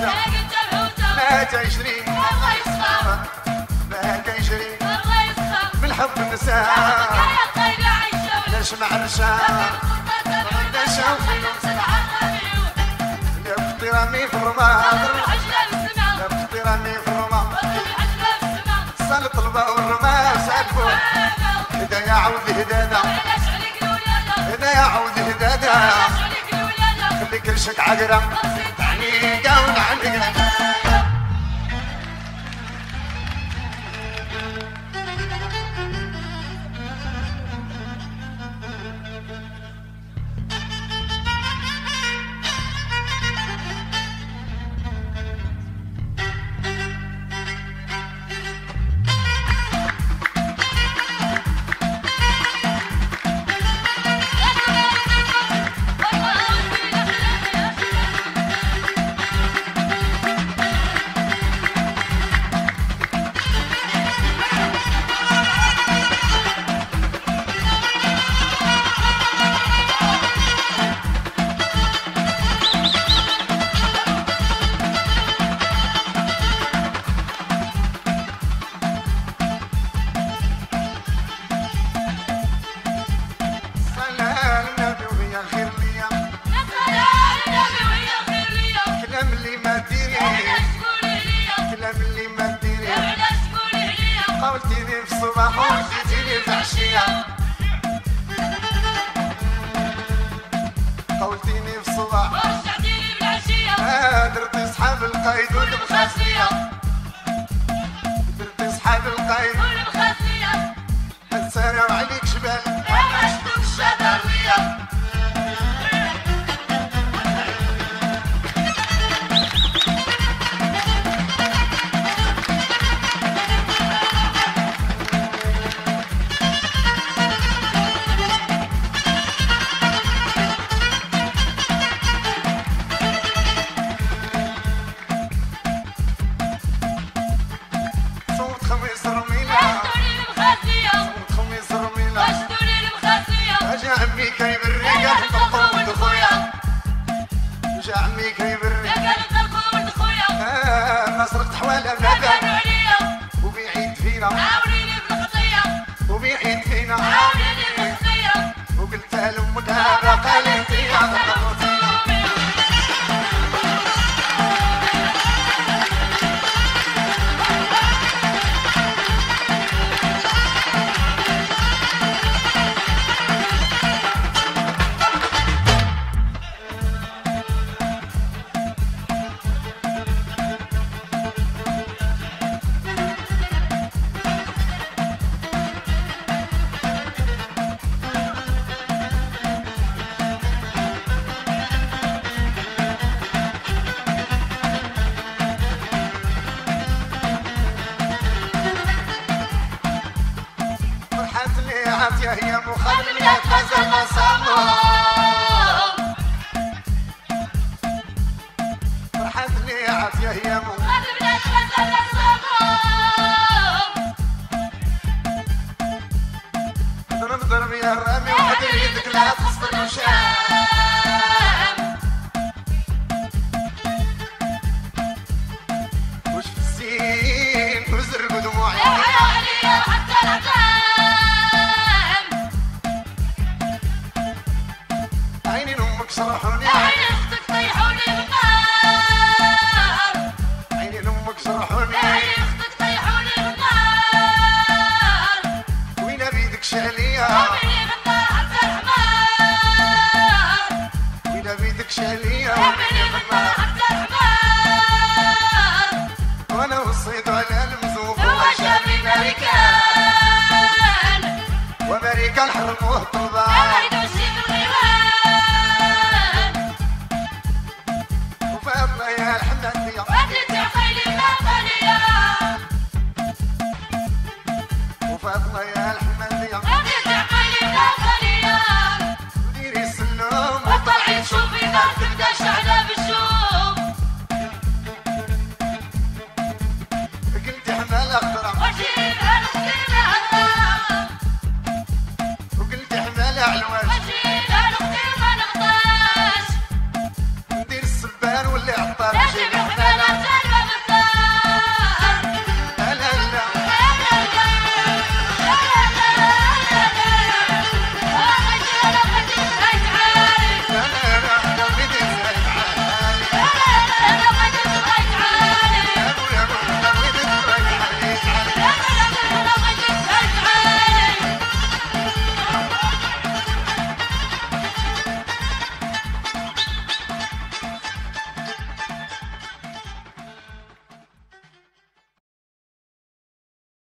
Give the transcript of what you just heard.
الحوته ما تجري الله يسخر ما تجري الله يسخر بالحب النساء يا قايل عيشه نشمع الرشاق نشوف يا احترامي في الرماد يا احترامي في الرماد سلط الماء والرماد سالفوا هدايا عود هدادا هدايا عود هدادا خلي كل شك عقرة عنيقة ونعنقة قولتيني في الصباح وجيتيني في العشية قولتيني في الصباح ورجعتيني بالعشية درتي صحاب القايد والمخاسية درتي صحاب القايد والمخاسية السلام عليك جبال عشتو الشبابية عمي كيف الرجال طلقوا ولد خويا جا عمي كيف الرجال طلقوا ولد خويا ما سرقت حوالا بلادك عليا وبيعيد فينا عاونيني بالخطية وبيعيد فينا عاونيني بالخطية وقلت لأمك هذا قالت يا هي مخلية غزل صمام فرحت لي عافية هي مخلية غزل صمام ضرب يا رامي وحد يدك لا تصدر وشام وش في الزين وزرق دموعي يا حتى العتام شرحوني عيني اختك طيحوني بالنار عيني لامك شرحوني عيني اختك طيحوني بالنار وين بيدك شاليه ومني غنى حتى الحمار وين بيدك شاليه ومني غنى حتى الحمار وانا وصيت على المزوق هو شافي امريكان وامريكان حرموه طلبان يا الحمدية واديتي خيلي الغالية وفاطمة يا الحمدية واديتي خيلي الغالية وديري السلوم وطلعي شوفي ذاك